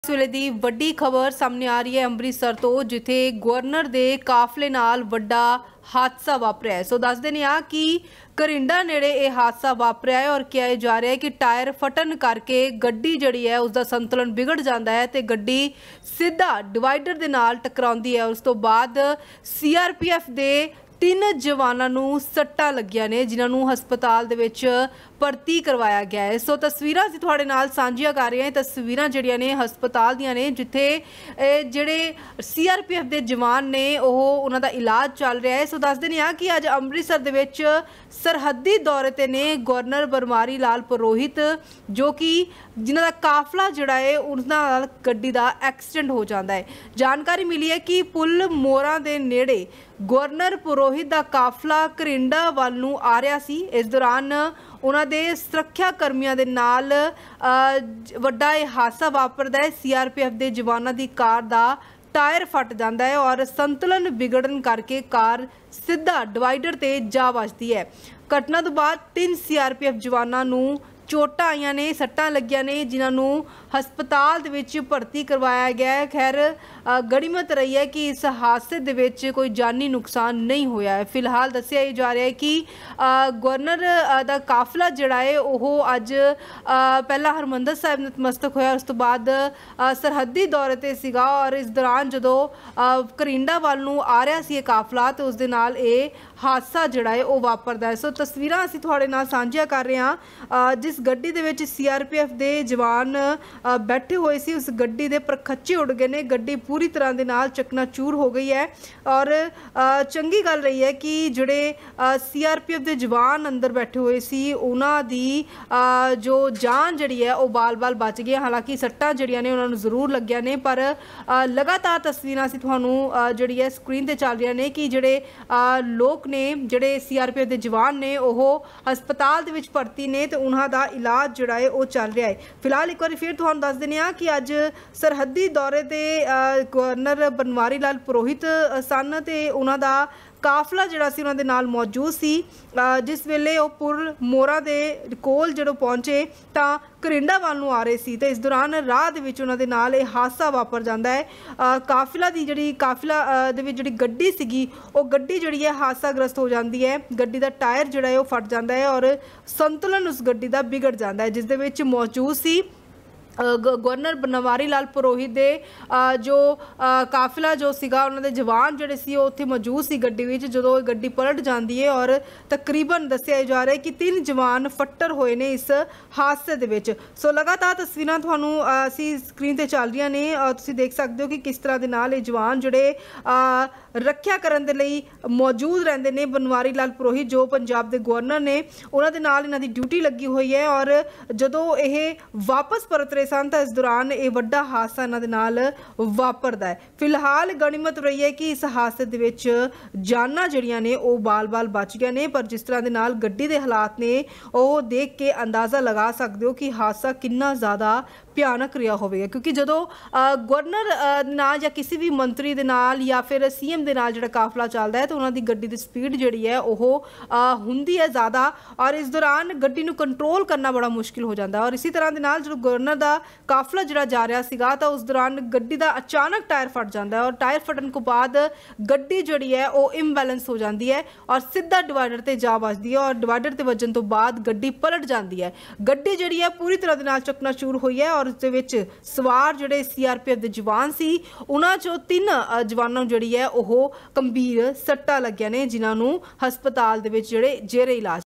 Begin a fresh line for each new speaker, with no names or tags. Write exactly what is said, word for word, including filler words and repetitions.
इस वेले दी वड्डी खबर सामने आ रही है अमृतसर तो जिथे गवर्नर दे काफले नाल वड्डा हादसा वापरिया है। सो दस देने आ कि करिंडा नेड़े ये हादसा वापरिया है और क्या जा रहा है कि टायर फटन करके गड्डी जिहड़ी है उसका संतुलन बिगड़ जाता है तो गड्डी सीधा डिवाइडर दे नाल टकराउंदी है। उस तो बाद सी आर पी एफ दे तीन जवानों नूं सट्टां लगियां ने जिन्होंने हस्पताल दे विच भर्ती करवाया गया है। सो तस्वीरां असीं तुहाडे नाल सांझियां कर रहे हैं। तस्वीरां जिहड़ियां ने हस्पताल दियां ने जिथे जिहड़े सी आर पी एफ दे जवान ने ओह उन्हां दा इलाज चल रहा है। सो दस दिंदे हां कि अज अमृतसर दे विच सरहदी दौरे ते ने गवर्नर बनवारी लाल पुरोहित जो कि जिन्हां दा काफला जिहड़ा है उन्हां नाल गड्डी दा एक्सीडेंट हो जाता है। जानकारी मिली है कि पुल मोरा दे नेड़े गवर्नर पुरोहित दा काफला करिंडा वाल नूं आ रहा सी। इस दौरान उन्हां दे सुरक्षा कर्मियों के नाल वड्डा ये हादसा वापरदा है। सी आर पी एफ दे जवानों की कार दा टायर फट जाता है और संतुलन बिगड़न करके कार सीधा डिवाइडर ते जा वजदी है। घटना तो बाद तीन सी आर पी एफ जवानों नूं चोटां आईयां ने, सट्टां लगियां ने जिन्होंने हस्पताल दे विच भर्ती करवाया गया है। खैर गणिमत रही है कि इस हादसे दे विच कोई जानी नुकसान नहीं होया है। फिलहाल दस्सिया जा रहा है कि गवर्नर दा काफला जिहड़ा है ओह अज पहला हरमंदर साहिब नतमस्तक होया, उस तो बाद सरहदी दौरे ते सीगा और इस दौरान जदों करिंडा वाल नूं आ रहा सी काफला तो उस दे नाल ये हादसा जिहड़ा है ओह वापरदा है। सो तस्वीरां असीं तुहाडे नाल सांझियां कर रहे हां। जिस गड्डी दे विच सी आर पी एफ दे जवान बैठे हुए सी उस गड्डी दे परखच्चे उड़ गए ने, गड्डी पूरी तरह दे नाल चकनाचूर हो गई है। और चंगी गल रही है कि जिहड़े सी आर पी एफ दे जवान अंदर बैठे हुए सी उन्हां दी जो जान जिहड़ी है वो बाल बाल बच गई। हालांकि सट्टां जिहड़ियां ने उन्हां नूं जरूर लगियां ने पर लगातार तस्वीरां असीं तुहानूं जिहड़ी है स्क्रीन ते चल रही ने कि जिहड़े लोग ने जिहड़े सी आर पी एफ दे जवान ने ओह हस्पताल दे विच भर्ती ने तो उन्हां दा इलाज जिहड़ा है वो चल रहा है। फिलहाल एक बार फिर तुहानूं दस दिंदे हां कि अज सरहदी दौरे ते गवर्नर बनवारी लाल पुरोहित सन ते उन्हां दा काफला जिहड़ा सी उन्हां दे नाल मौजूद सी। जिस वेले वो पुल मोरा दे कोल जदों पहुंचे तां करिंडा वाल नूं आ रहे सी ते इस दौरान राह दे विच उन्हां दे नाल ये हादसा वापर जांदा है। काफिला दी जिहड़ी काफिला दे विच जिहड़ी गड्डी सीगी वो गड्डी जिहड़ी है हादसाग्रस्त हो जाती है। गड्डी दा टायर जिहड़ा है वो फट जाता है और संतुलन उस गड्डी दा बिगड़ जाता है जिस दे विच मौजूद सी गवर्नर बनवारी लाल पुरोहित दे जो काफिला जो सीगा उन्हां दे जवान जिहड़े सी उत्थे मौजूद सी गड्डी विच जदों गड्डी पलट जाती है और तकरीबन दस्सिया जा रहा है कि तीन जवान फट्टर होए ने इस हादसे दे विच। सो लगातार तस्वीरां तुहानूं असीं स्क्रीन ते चल रही ने और तुसीं देख सकते हो कि किस तरह दे नाल ये जवान जिहड़े रख्या करन दे लई मौजूद रहिंदे ने। बनवारी लाल पुरोहित जो पंजाब दे गवर्नर ने उन्हां दे नाल इन्हां दी ड्यूटी लगी हुई है और जदों ये वापस परत रहे सन तां इस दौरान ये वड्डा हादसा इन्हां दे नाल वापरदा है। फिलहाल गणिमत रही है कि इस हादसे दे विच जानां जिहड़ियां ने ओह बाल बाल बच गए ने पर जिस तरह दे नाल गड्डी दे हालात ने ओह देख के अंदाज़ा लगा सकते हो कि हादसा कितना ज़्यादा भयानक रहा होवेगा। क्योंकि जदों गवर्नर नाल या किसी भी मंत्री दे नाल या फिर सी एम दे नाल जिहड़ा काफला चलदा है तो उन्हां दी गड्डी दी स्पीड जिहड़ी है ओह हुंदी है ज़्यादा और इस दौरान गड्डी नूं कंट्रोल करना बड़ा मुश्किल हो जाता है। और इसी तरह दे नाल जदों गवर्नर दा काफला जिहड़ा जा रहा सीगा तो उस दौरान गड्डी दा अचानक टायर फट जाता है और टायर फटन को बाद गड्डी जिहड़ी है वो इम्बैलेंस हो जाती है और सीधा डिवाइडर ते जा वजदी है और डिवाइडर ते वजन तो बाद गड्डी पलट जाती है। गड्डी जिहड़ी है पूरी तरह दे नाल चकनाचूर हुई है और उस दे विच सवार जिहड़े सी आर पी एफ दे जवान सी उन्हां चों तीन जवानां जिहड़ी है ओह गंभीर सट्टां लगियां ने जिन्हां नूं हस्पताल दे विच जिहड़े जेरे इलाज